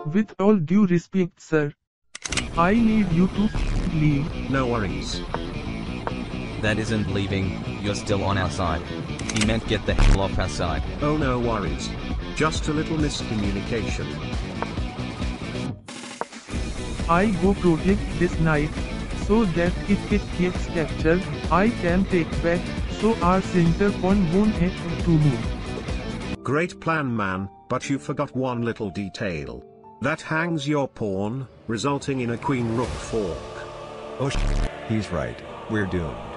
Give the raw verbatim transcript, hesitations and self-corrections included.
With all due respect, sir, I need you to leave. No worries. That isn't leaving, you're still on our side. He meant get the hell off our side. Oh, no worries. Just a little miscommunication. I go protect this knight, so that if it gets captured, I can take back, so our center pawn won't have to move. Great plan, man, but you forgot one little detail. That hangs your pawn, resulting in a queen rook fork. Oh sh**, he's right, we're doomed.